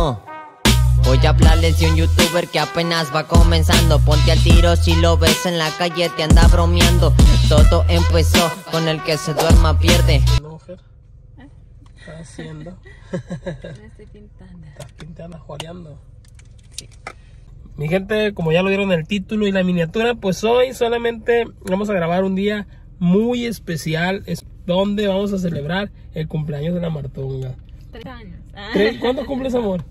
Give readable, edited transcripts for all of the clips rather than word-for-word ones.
Voy a hablarles de un youtuber que apenas va comenzando. Ponte al tiro si lo ves en la calle, te anda bromeando. Todo empezó con el que se duerma pierde. No, Fer. ¿Qué estás haciendo? Me estoy pintando. Estás pintando, joreando. Sí. Mi gente, como ya lo vieron en el título y la miniatura, pues hoy solamente vamos a grabar un día muy especial. Es donde vamos a celebrar el cumpleaños de la Martunga. 3 años. ¿Cuántos cumples, amor?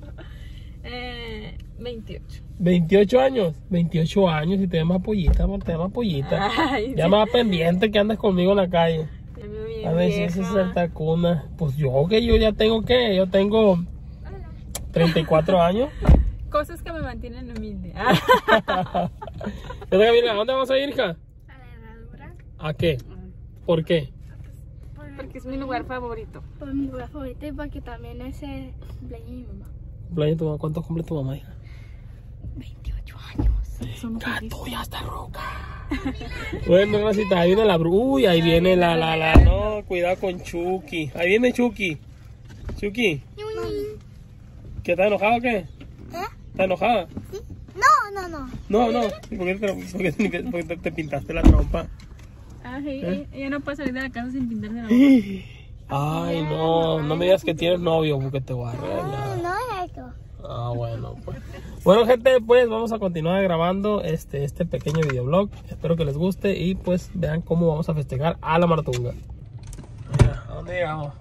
28. 28 años. 28 años y te ves más pollita, amor, te ves más pollita. Ay, ya sí. más pendiente que andas conmigo en la calle. Me veo bien A ver si vieja. ese es el tacuna. Pues yo ya tengo, ¿qué? Yo tengo 34 años. Cosas que me mantienen humilde. Camila, ¿a dónde vamos a ir, hija? A la herradura. ¿A qué? ¿Por qué? Porque es mi lugar favorito. Por mi lugar favorito y porque también es el cumpleaños de mi mamá. Cumpleaños de tu mamá. ¿Cuántos cumple tu mamá, hija? 28 años. Gato, ya está roca. Bueno, Rosita, ahí viene la Uy, ahí viene la. No, cuidado con Chucky. Ahí viene Chucky. Chucky, ¿qué está enojado o qué? ¿Eh? ¿Está enojada? ¿Sí? No. No. ¿Y por qué te pintaste la trompa? Ay, ella no puede salir de la casa sin pintarse la boca. Ay, no me digas que tienes novio porque te voy a regañar. No es eso. Ah, bueno, pues. Bueno, gente, pues vamos a continuar grabando este pequeño videoblog. Espero que les guste y pues vean cómo vamos a festejar a la Martunga. Mira, ¿a dónde llegamos?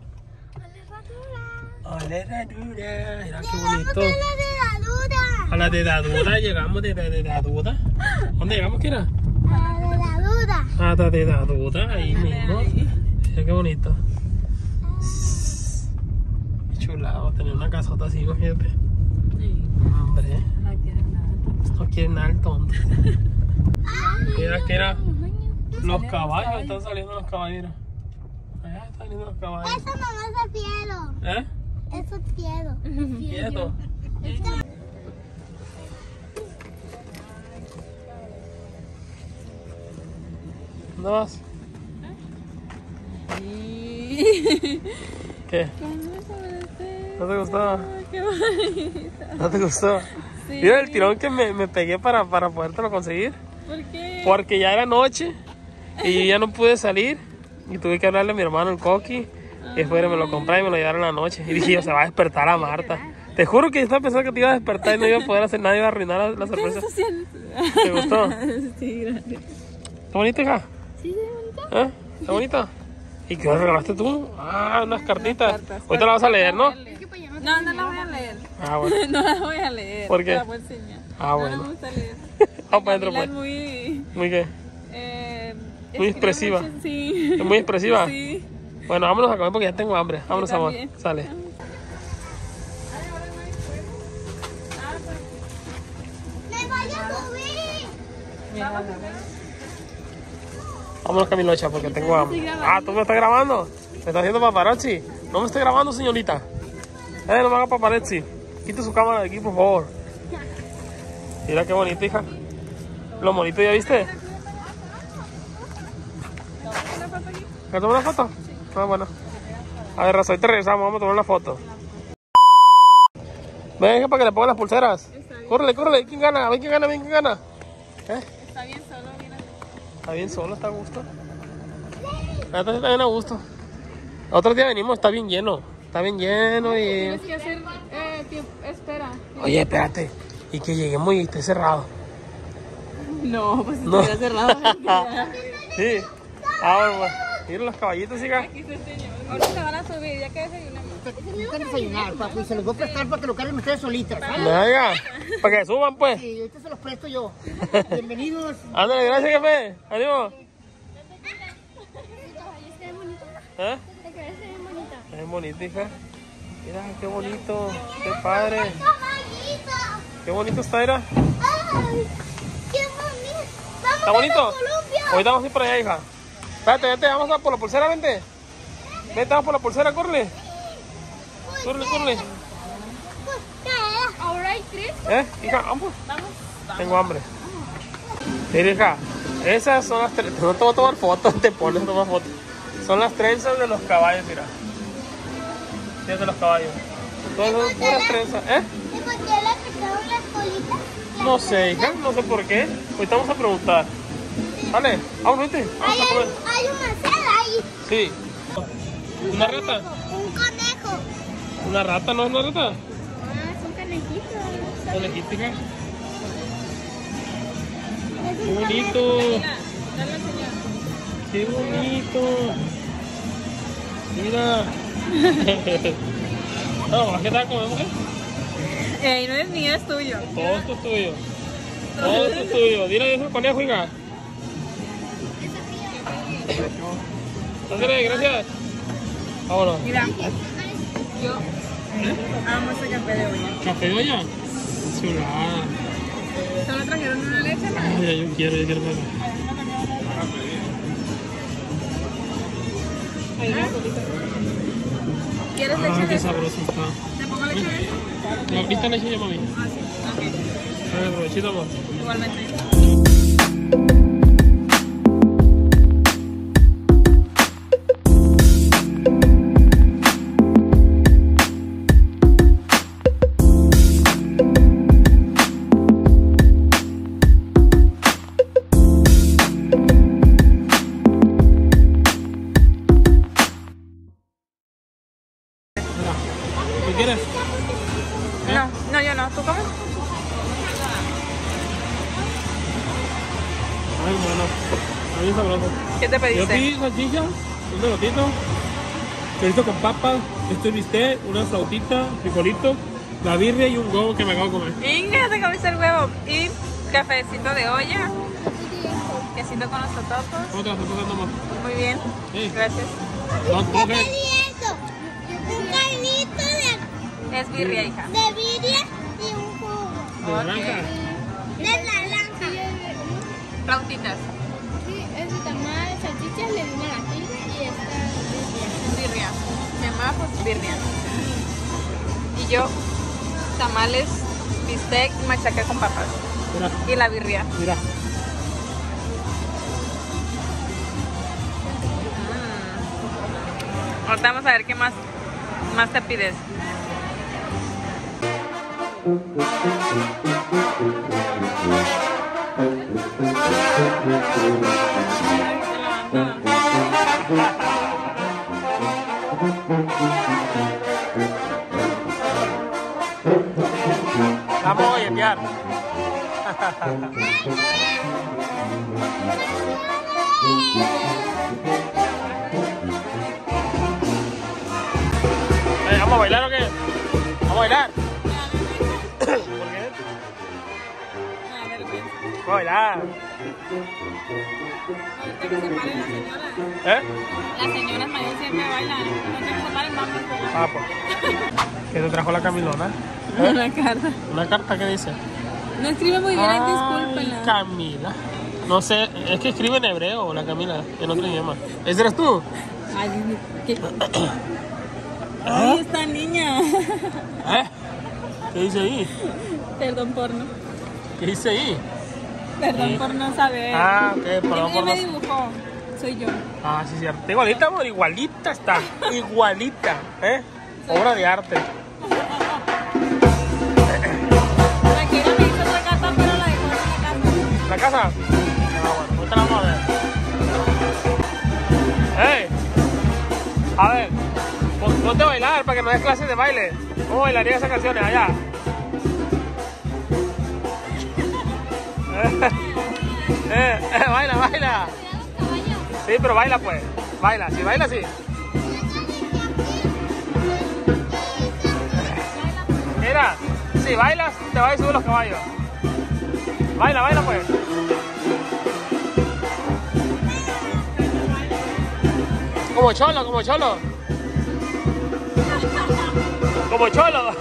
A la herradura. Mira qué bonito. A la dedadura, llegamos de la dedadura. ¿Dónde llegamos, Kira? A la herradura. A la dedadura, ahí mismo. Mira qué bonito. Qué chulado, tener una casota así, fíjate. Sí, Hombre, no quiere nada. no quieren nada el tonto. Mira, los caballos, están saliendo los caballeros. Allá están saliendo los caballos. Eso no es piedra. ¿Eh? Eso es piedra. Quieto. ¿Dónde vas? ¿Qué? ¿No te gustó? Qué bonito. ¿No te gustó? Sí. Mira el tirón que me pegué para podértelo conseguir. ¿Por qué? Porque ya era noche y yo ya no pude salir y tuve que hablarle a mi hermano el Coqui y después me lo compré y me lo llevaron en la noche y dije yo, se va a despertar a Marta. Te juro que yo estaba pensando que te iba a despertar y no iba a poder hacer nada, iba a arruinar la sorpresa. ¿Te gustó? Sí, gracias. ¿Está bonito, hija? Sí, bonito. ¿Eh? ¿Está bonito? ¿Y qué regalaste tú? Ah, unas cartitas. Cartas. Ahorita la vas a leer, ¿no? No la voy a leer. Ah, bueno. No la voy a leer. ¿Por qué? Te la voy a enseñar. Ah, No bueno. me gusta leer. Vamos para adentro, Camila pues. es muy... ¿Muy qué? escribe expresiva. mucho, sí. ¿Es muy expresiva? Sí. Bueno, vámonos a comer porque ya tengo hambre. Vámonos, amor. también. Sale. ¡Me vaya a subir! Vámonos, Camilocha, porque tengo hambre. Ah, ¿tú me estás grabando? ¿Me estás haciendo paparazzi? No me esté grabando, señorita. No me haga paparazzi. Quite su cámara de aquí, por favor. Mira qué bonito, hija. Lo bonito, ¿ya viste? ¿Me tomo una foto? Ah, bueno. A ver, Raza, ahorita regresamos, vamos a tomar una foto. Venga, para que le pongan las pulseras. Córrele. ¿Quién gana? Ven quién gana. ¿Eh? Está bien solo, mira. Está bien solo, está a gusto. Está bien a gusto. Otro día venimos, está bien lleno. Está bien lleno y... Tienes que hacer espera. Oye, espérate. Y que lleguemos y esté cerrado. No, pues No. estuviera cerrado. Sí. Ah, bueno. Miren los caballitos, hija. Aquí se enseñó. Ahorita se van a subir, ya que desayunamos. Necesitan desayunar, papi, se los voy a prestar para que lo carguen ustedes solitas, ¿vale? Venga, para que suban, pues. Sí, ahorita se los presto yo. Bienvenidos. Ándale, gracias, jefe. Ánimo. Está bonito. ¿Eh? Te quedas bien bonita. Es bonito, hija. Mira, qué bonito. Qué padre. ¡Caballito! Qué bonito está, mira. ¡Ay! ¡Qué bonito! ¡Vamos ¿Está bonito? a Colombia! Ahorita vamos a ir para allá, hija. Espérate, vente, vamos a por la pulsera, vente. Vente, vamos por la pulsera, córrele. Córrele. ¿Ahora hay tres? Hija, vamos. Tengo hambre. Mira, hija, esas son las trenzas. No te voy a tomar fotos, te pones a tomar fotos. Son las trenzas de los caballos, mira. Sí, es de los caballos. Todo es pura trenza, ¿eh? ¿Y por qué le picaron las colitas? No sé, hija, no sé por qué. Ahorita vamos a preguntar. Vale, vamos, vete. Vamos a comer. Hay una seda ahí. Sí. ¿Una rata? Un conejo. ¿Una rata? ¿No es una rata? Ah, son conejitos. Conejito, hija. Qué bonito. Qué bonito. Mira. No, ¿qué tal comemos? No es mío, es tuyo. Todo esto es tuyo. Todo esto es tuyo. Dile eso al conejo, hija. Ándale, gracias. Vámonos. Mira, yo amo ese café de olla. ¿Café de olla? Chulada. ¿Solo trajeron una leche? Ay, yo quiero ver. ¿Quieres Ah, leche qué de sabroso está. ¿Te pongo leche de eso? No, ahorita leche ya, mami. Ah, sí. Ok. Provechito, amor. Igualmente. ¿Qué quieres? No, yo no. ¿Tú comes? Ay, bueno. Está bien sabroso. ¿Qué te Yo pediste? pedí salchicha, un pelotito, chorizo con papas, este bistec, una flautita, frijolito, la birria y un huevo que me acabo de comer. Inga, te comiste el huevo. Y cafecito de olla. Quesito con los totopos. ¿Cómo te la estás pasando, amor? Muy bien. Sí. Gracias. No, ¿Qué coge. pedí eso? Un caimito Es birria, hija. de birria y un jugo. De naranja. De naranja. Flautitas. Sí, ese tamal, salchichas, le dimos la tinta y esta Birria. Mi mamá, pues birria. Y yo, tamales, bistec y machaca con papas. Mira, Y la birria. mira. Ahorita vamos a ver qué más te pides. Vamos a enviar. ¿Vamos a bailar o qué? ¿Vamos a bailar? ¿Por qué? Vamos a bailar. Ahorita que se paren las señoras. ¿Eh? Las señoras mayores siempre bailan. Ahorita que se paren, vamos. Ah, pues. ¿Qué te trajo la Camilona? Una carta. ¿Una carta que dice? No escribe muy bien, Ay, discúlpenla. Camila. No sé, es que escribe en hebreo la Camila, en otro idioma. ¿Ese eres tú? Ay, ¿qué? Ay, esta niña. ¿Eh? ¿Qué dice ahí? Perdón por no. ¿Qué dice ahí? Perdón Sí. por no saber. Ah, ok, perdón por ¿Quién me no. dibujó? Soy yo. Ah, sí, cierto. Está igualita, amor, igualita está. Igualita, ¿eh? Obra de arte. La que era me hizo otra carta, pero la dejó en la casa. ¿La casa? Ah, bueno, ahorita la vamos a ver. ¡Ey! A ver, ponte a bailar para que no des clases de baile. ¿Cómo bailaría esas canciones allá? Baila, baila. Sí, pero baila pues. Baila, sí, baila, sí. Mira, si bailas, te vas a subir los caballos. Baila, baila pues. Como cholo, como cholo. Como cholo.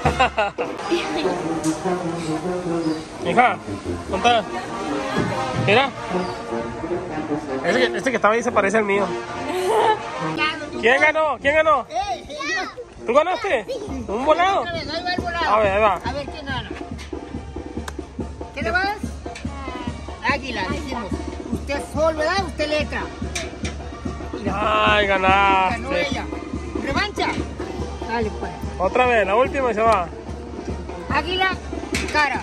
Hija, ¿cuántas? Mira. Este que estaba ahí se parece al mío. ¿Quién ganó? ¿Quién ganó? ¿Tú ganaste? ¿Un volado? Ahí va el volado. A ver, ahí va. A ver quién gana. ¿Qué le vas? Águila, dijimos. Usted sol, ¿verdad? Usted letra. Ay, Ganó ganaste. ella. ¿Revancha? Dale, pues. Otra vez, la última y se va. Águila, cara.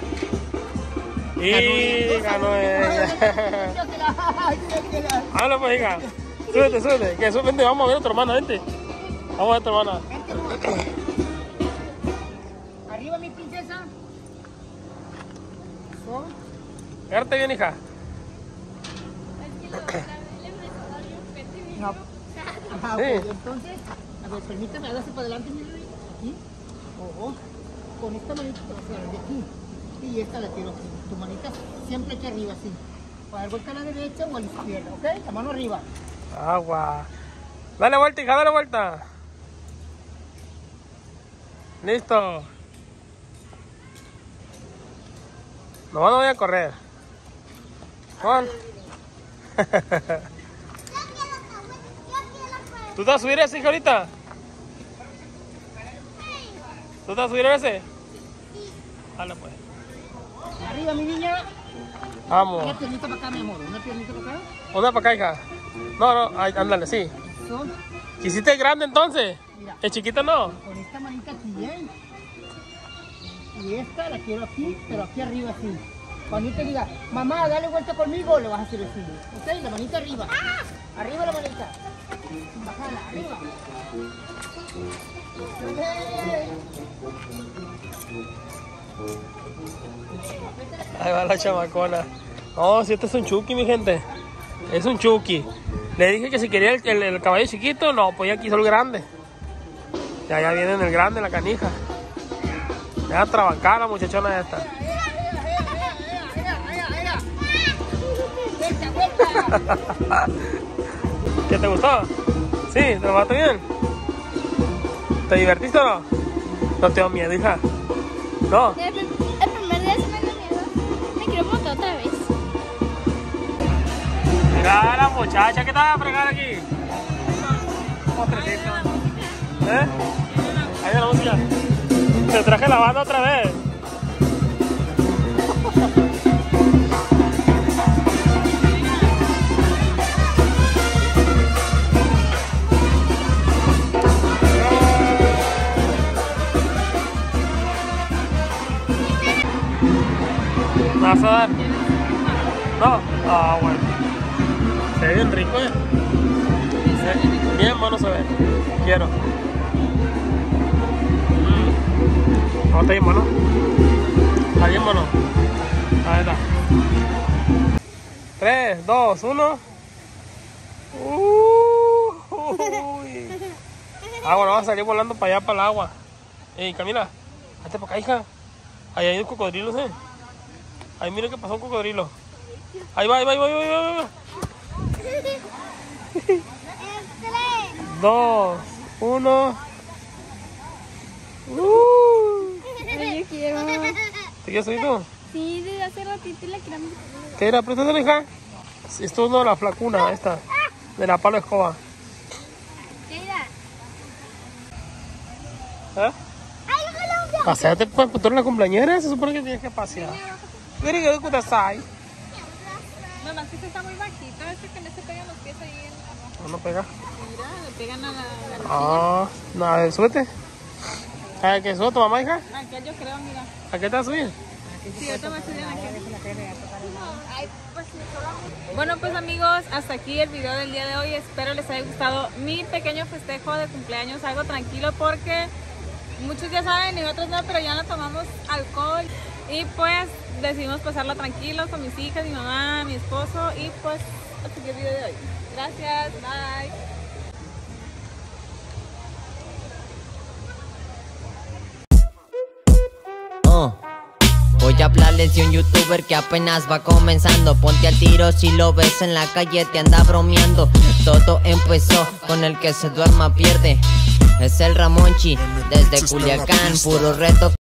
Y ganó ella. Háblale pues, hija. Súbete, súbete. Que vente, vamos a ver a tu hermana, vente. Vamos a ver a tu hermana. Arriba, mi princesa. Agárrate bien, hija. No. Ajá, Sí. ok, entonces, a ver, permíteme, hágase para adelante, mi rey. Aquí. Ojo. Con esta manita te vas a agarrar de aquí. Y esta la tiro aquí. Tu manita siempre aquí arriba, así. Para dar vuelta a la derecha o a la izquierda, ¿ok? La mano arriba. Agua. Dale vuelta, hija, dale vuelta. Listo. No voy a correr. Juan. ¿Tú te vas a subir ese, hija, ahorita? ¿Tú te vas a subir ese? Dale, pues. Arriba, mi niña. Vamos. Una piernita para acá, mi amor. Una piernita para acá. Una para acá, hija. No, no, ándale, sí. Eso. ¿Quisiste grande entonces? Mira. ¿El chiquito no? Con esta manita aquí, ¿eh? Y esta la quiero aquí, pero aquí arriba así. Cuando yo te diga, mamá, dale vuelta conmigo, le vas a hacer así. ¿Ok? La manita arriba. Arriba la manita. Bájala, arriba. Ahí va la chamacona. No, si este es un Chucky, mi gente. Es un Chucky. Le dije que si quería el caballo chiquito, no, pues ya quiso el grande. Ya viene en el grande, la canija. Ya trabancar la muchachona esta. ¿Qué te gustó? ¿Sí? ¿Te lo mato bien? ¿Te divertiste o no? No te da miedo, hija. ¿No? El primer día sí me dio miedo. Me quiero montar otra vez. Mira a la muchacha que estaba a fregar aquí. Postrecito. ¿Eh? Ahí viene la música. Te traje la banda otra vez. ¿Me vas a dar? No. Ah, bueno. Se ve bien rico, ¿eh? Bien bueno se ve. Quiero. No, está bien bueno. Está bien bueno. Ahí está. 3, 2, 1. Uy. Ah, bueno, vamos a salir volando para allá, para el agua. Ey, Camila, hazte para acá, hija. Ahí hay un cocodrilo, ¿eh? Ahí mira que pasó un cocodrilo. Ahí va, ahí va, ahí va, ahí va, ahí va. 2, 1. Yo quiero. ¿Te quieres subir tú? Sí, desde hace ratito la queremos. ¿Qué era? Préstate, hija. Esto es uno de la flacuna, esta. De la palo escoba. ¿Qué era? ¿Eh? Paseate, pues, tú eres la cumpleañera. Se supone que tienes que pasear. Very good, kudasai. Mamá, es que se está muy bajito. Es que no se pegan los pies ahí en abajo. No pega. Mira, le pegan a la Ah, no, súbete. ¿A qué sube tu mamá, hija? Aquel yo creo, mira. ¿A qué te vas a subir? Sí, ahorita me subieron aquí. Bueno, pues amigos, hasta aquí el video del día de hoy. Espero les haya gustado mi pequeño festejo de cumpleaños. Algo tranquilo porque muchos ya saben y otros no, pero ya no tomamos alcohol. Y pues decidimos pasarla tranquilos con mis hijas, mi mamá, mi esposo. Y pues hasta aquí el video de hoy. Gracias, bye. Voy a hablarles de un youtuber que apenas va comenzando. Ponte al tiro si lo ves en la calle, te anda bromeando. Todo empezó con el que se duerma pierde. Es el Ramonchi, desde Culiacán, puro reto.